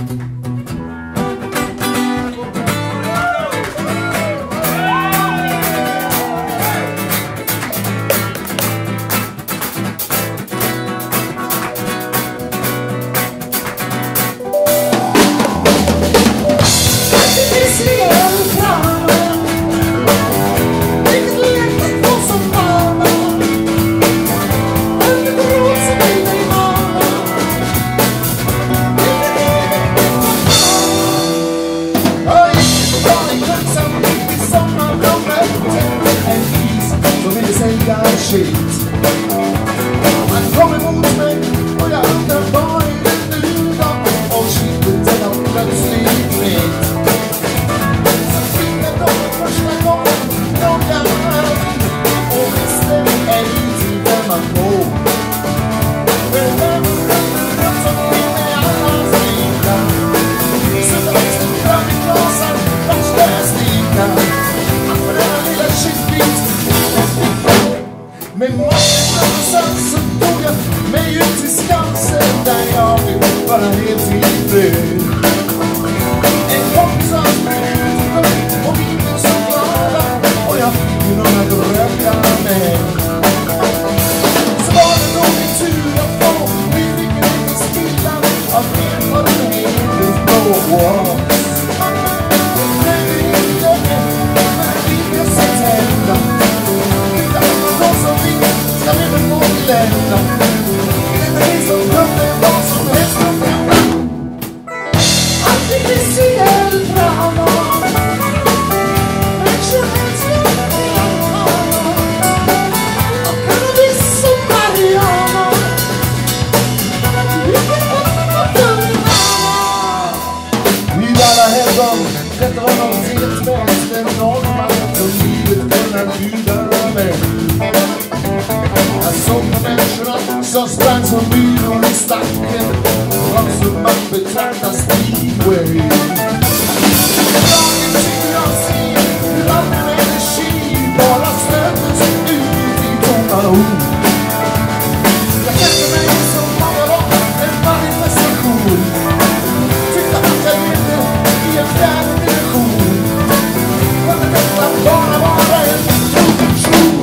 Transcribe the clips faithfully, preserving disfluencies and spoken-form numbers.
Han kommer mot mig och jag undrar vad är det du gav och skittet är något plötsligt fritt. Så finner de första gången någon gammal och visste är inte vem man går. Men vem runt som vinner alla slingar så växte fram i glasen värsta slingar att för denna lilla shitbit. Men någonstans så tog jag mig ut till Skansen där jag vill vara helt tillfreds. En kompis som sprutade och vi blev så glada och jag fick ju några drömma med. Så var det nog min tur att få, vi fick en liten stilla av erfarenhetens blå. Men det är inte när livet så tända. Jag vill väl få till lämna. Det är som kunde vad som helst att hända. Alltid speciellt drama. Människans drama. Och cannabis som Mariana. Vilken uppfattning. I alla helgon, detta var någonting ett spännande än någon man som livet kunna bjuda med. Jag såg på människorna som sprang som byrån i stacken och som att betrakta Speedway. Dagen tycker jag ser hur all min energi bara stöttes ut i tomma ord. Jag kände mig som många var en manifestation. Tyckte att jag levde i en fjärde dimension. Kunde detta bara vara en illusion.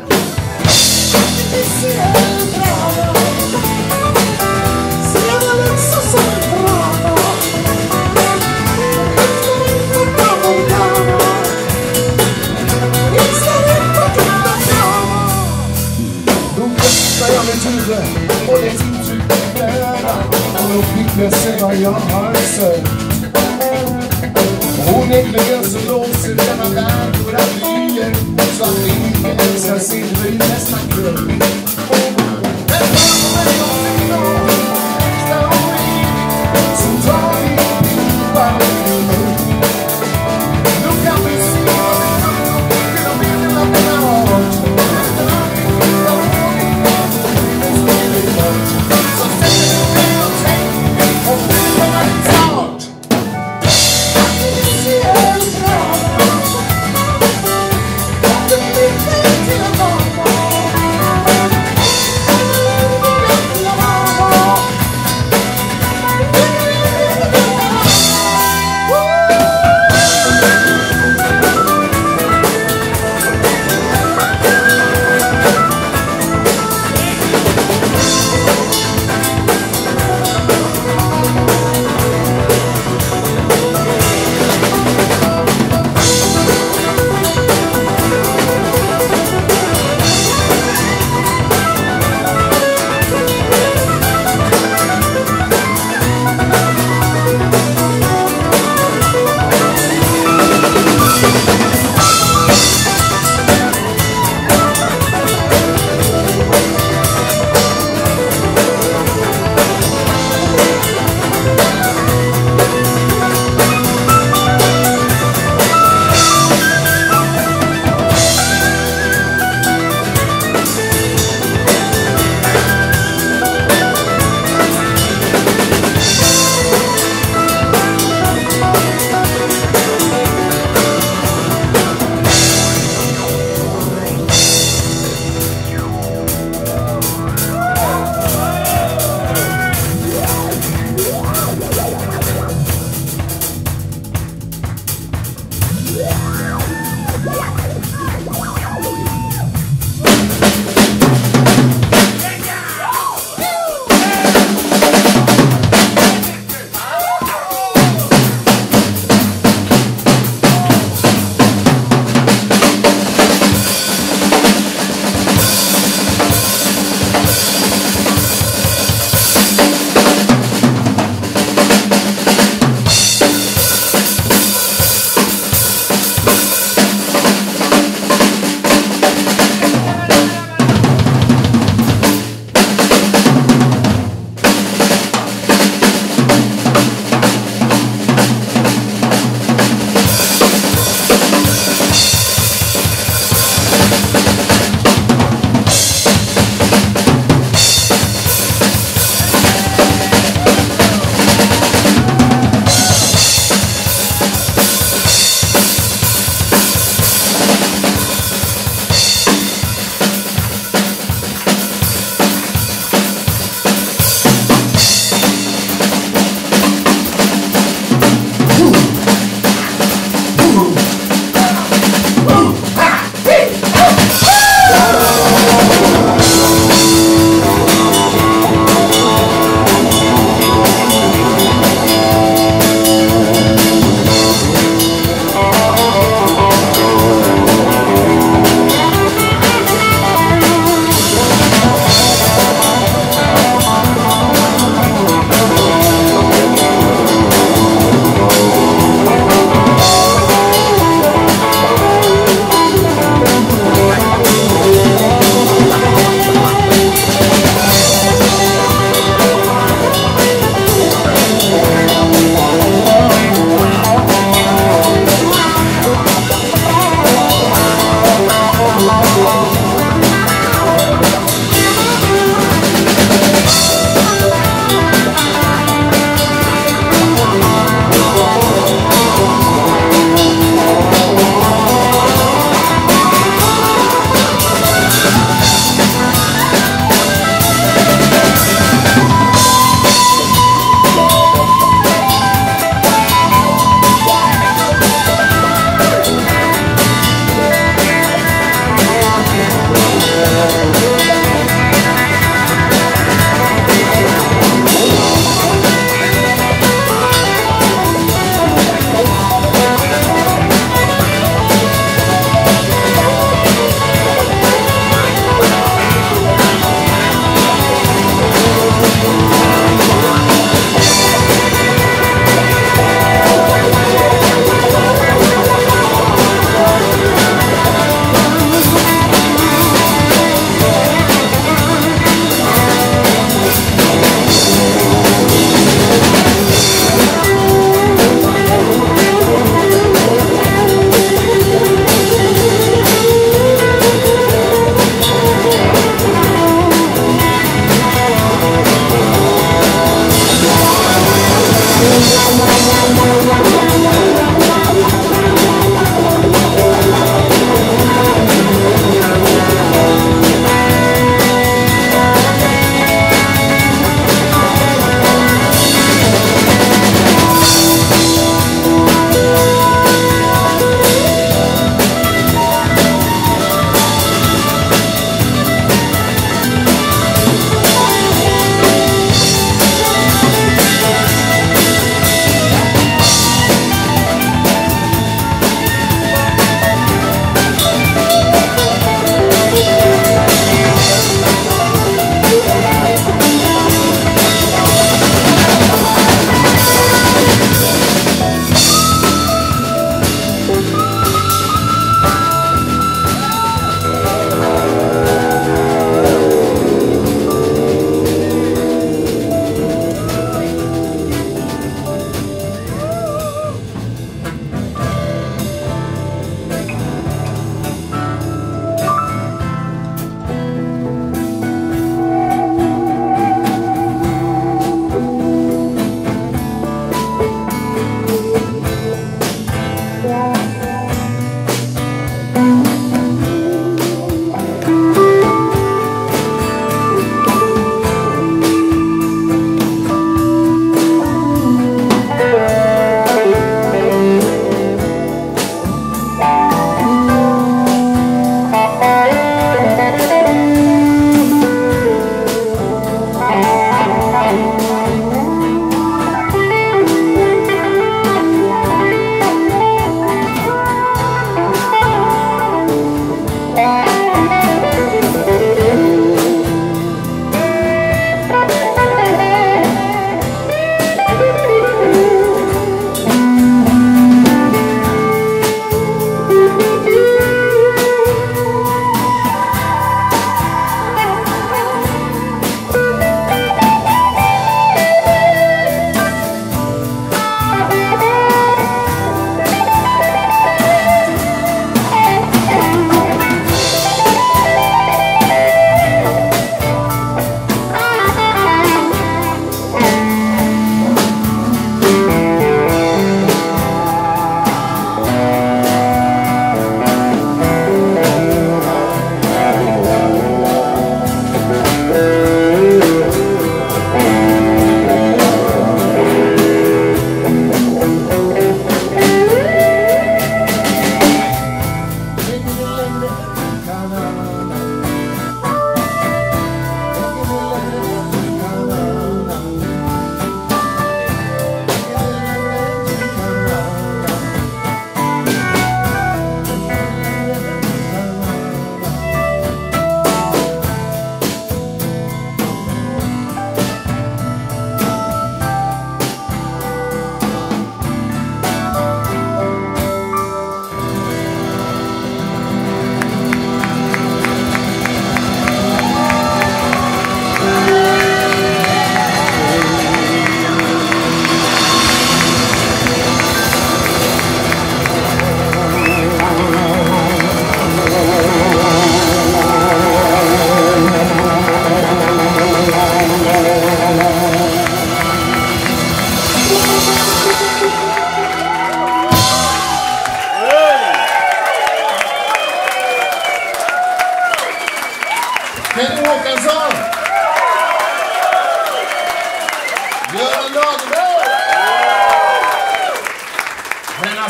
Och det intryck är flöda och då fick jag se vad jag har sett. Onekligen så låser denna värld våra vyer så att vi inte älskar silver i nästa kväll. Men vad som är jag tycker om extra och evigt som tar i pipan. Nu kan vi se vad det kan till och med den andra art. Utan att vi flyttar på det så är det klart. Så ställer du mig och tänk och vi kommer inte snart. Till en dag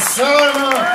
Sörma!